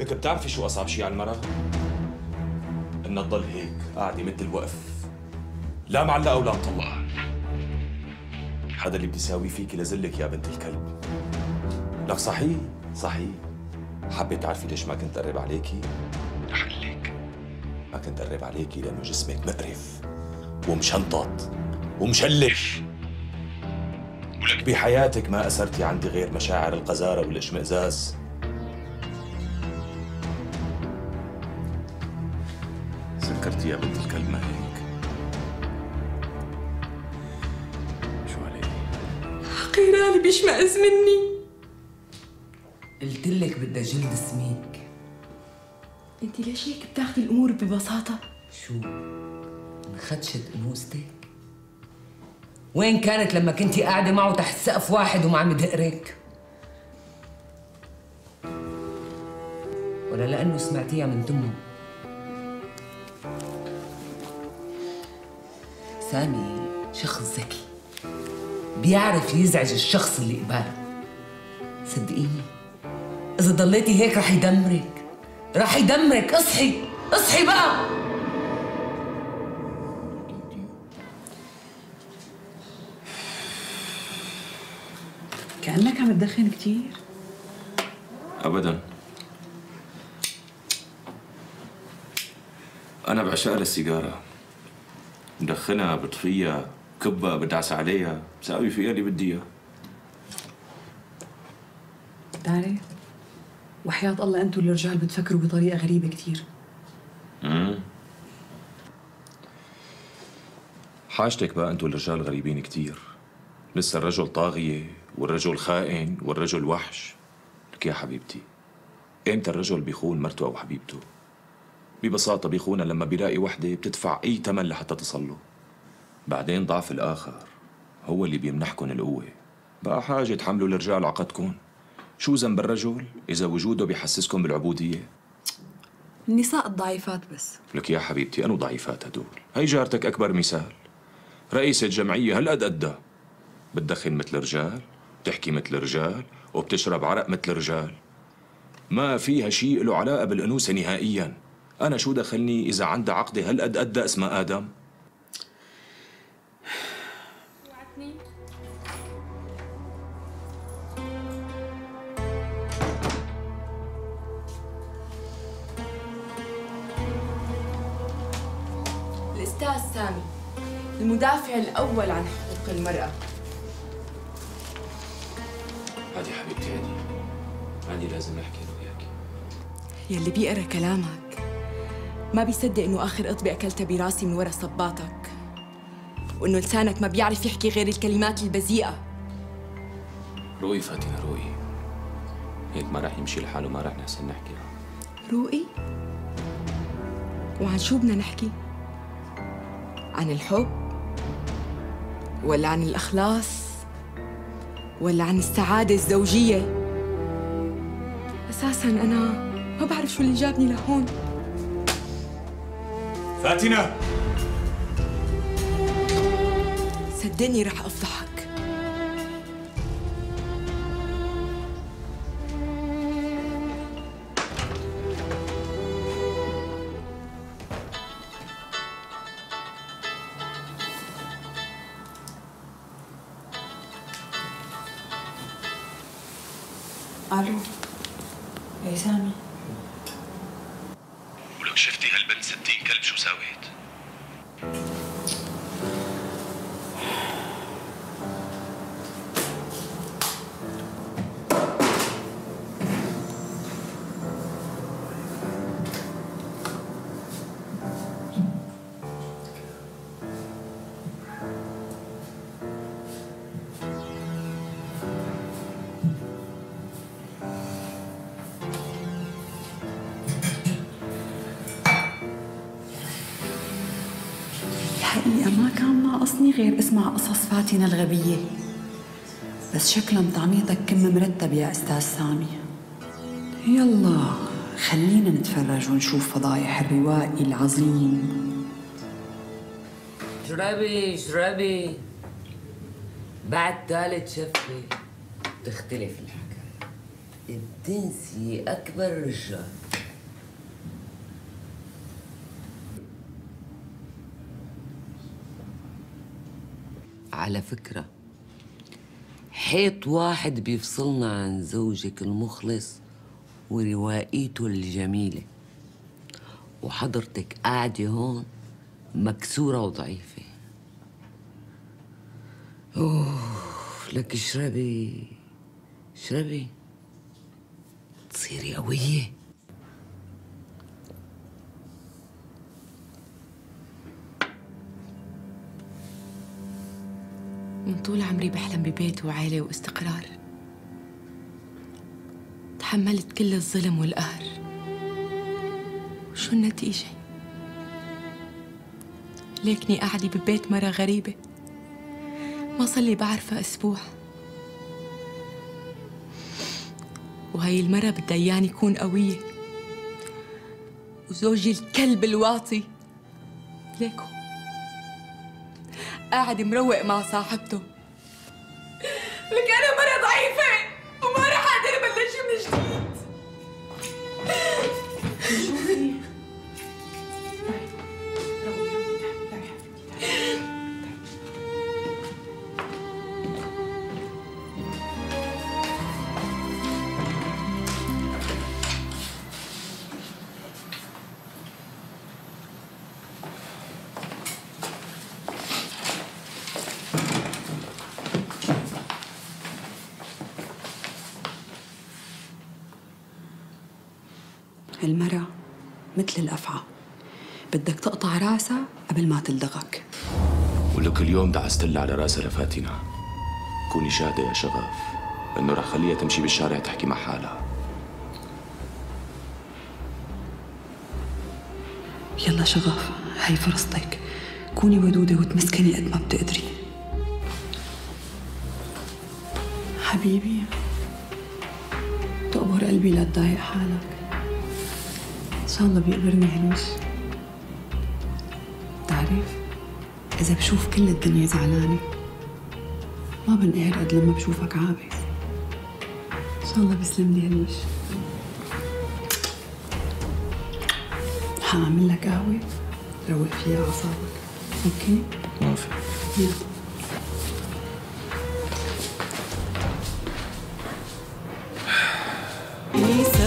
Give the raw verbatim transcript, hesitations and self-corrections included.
لك بتعرفي شو أصعب شيء على المرأة؟ إنها تضل هيك قاعدة مثل الوقف، لا معلقة ولا مطلقة. هذا اللي بتساويه فيكي لذلك يا بنت الكلب. لك صحيح صحيح، حبيت تعرفي ليش ما كنت قرب عليكي؟ رح أقول لك. ما كنت قرب عليكي لأنه جسمك مقرف ومشنطط ومشلش، ولك بحياتك ما أثرتي عندي غير مشاعر القذارة والاشمئزاز. سكرتي يا بنت الكلب، ما هيك؟ شو عليك؟ حقيرة بيشمئز مني. قلت لك بدها جلد سميك. انت ليش هيك بتاخذي الامور ببساطة؟ شو؟ انخدشت انوثتك؟ وين كانت لما كنتي قاعدة معه تحت سقف واحد وما عم يدقرك؟ ولا لأنه سمعتيها من تمه؟ سامي شخص ذكي، بيعرف يزعج الشخص اللي قباله. صدقيني إذا ضليتي هيك رح يدمرك، رح يدمرك. اصحي اصحي بقى. كأنك عم تدخن كتير. أبداً، أنا بعشق السيجارة، بدخنها، بطفيها، بكبها، بدعس عليها، بساوي فيها اللي بدي إياه. بتعرف وحياة الله أنتوا الرجال بتفكروا بطريقة غريبة كتير. امم حاجتك بقى أنتوا الرجال غريبين كتير. لسه الرجل طاغية والرجل خائن والرجل وحش. لك يا حبيبتي، إمتى الرجل بيخون مرته أو حبيبته؟ ببساطة بيخونها لما بيلاقي وحدة بتدفع أي ثمن لحتى تصله. بعدين ضعف الآخر هو اللي بيمنحكن القوة. بقى حاجة تحملوا الرجال عقدكن. شو ذنب الرجل إذا وجوده بيحسسكم بالعبودية؟ النساء الضعيفات بس. لك يا حبيبتي، أنو ضعيفات هدول؟ هي جارتك أكبر مثال، رئيسة جمعية هالقد قدها، بتدخن مثل رجال، بتحكي مثل رجال، وبتشرب عرق مثل رجال. ما فيها شيء له علاقة بالأنوثة نهائياً. أنا شو دخلني إذا عندها عقدة هالقد قدها اسمها آدم؟ الأستاذ سامي، المدافع الأول عن حقوق المرأة. هادي حبيبتي، هادي هادي لازم نحكي أنا وياكي. يلي بيقرا كلامك ما بيصدق إنه آخر قطبة أكلتها براسي من ورا صباطك، وإنه لسانك ما بيعرف يحكي غير الكلمات البذيئة. روقي فاتنة، روقي، هيك ما رح يمشي الحال وما رح نحسن نحكي. روقي؟ وعن شو بدنا نحكي؟ عن الحب؟ ولا عن الإخلاص؟ ولا عن السعادة الزوجية؟ أساساً أنا ما بعرف شو اللي جابني لهون. فاتنة، صدقني رح أفضحك. الو، يا سامي. ولك شفتي هالبنت ستين كلب شو ساويت؟ الحقيقة ما كان ناقصني غير اسمع قصص فاتنة الغبية، بس شكلا طعميتك كم مرتب يا أستاذ سامي. يلا خلينا نتفرج ونشوف فضايح الروائي العظيم. اشربي اشربي، بعد ثالث شفة تختلف الحكاية. بتنسي أكبر رجال. على فكرة حيط واحد بيفصلنا عن زوجك المخلص ورواقيته الجميلة، وحضرتك قاعدة هون مكسورة وضعيفة. أوه، لك اشربي اشربي تصيري قوية. من طول عمري بحلم ببيت وعيلة واستقرار. تحملت كل الظلم والقهر، وشو النتيجة؟ ليكني قاعدة ببيت مرة غريبة ما صار لي بعرفها أسبوع، وهي المرة بدها إياني كون قوية، وزوجي الكلب الواطي ليكو قاعد مروق مع صاحبته. لك أنا مرة ضعيفة وما رح أقدر أبلش من جديد. شوفي المرأة مثل الأفعى، بدك تقطع راسها قبل ما تلدغك. ولك اليوم دعستلها على راسها لفاتنة. كوني شاهدة يا شغف انه رح خليها تمشي بالشارع تحكي مع حالها. يلا شغف، هاي فرصتك، كوني ودودة وتمسكني قد ما بتقدري. حبيبي تقبر قلبي لا تضايق حالك، إن شاء الله بيقبرني هالوش. بتعرف إذا بشوف كل الدنيا زعلانة ما بنقهر قد لما بشوفك عابس. إن شاء الله بيسلم لي هالوش. حأعمل لك قهوة روق فيها أعصابك، أوكي؟ موافق. يلا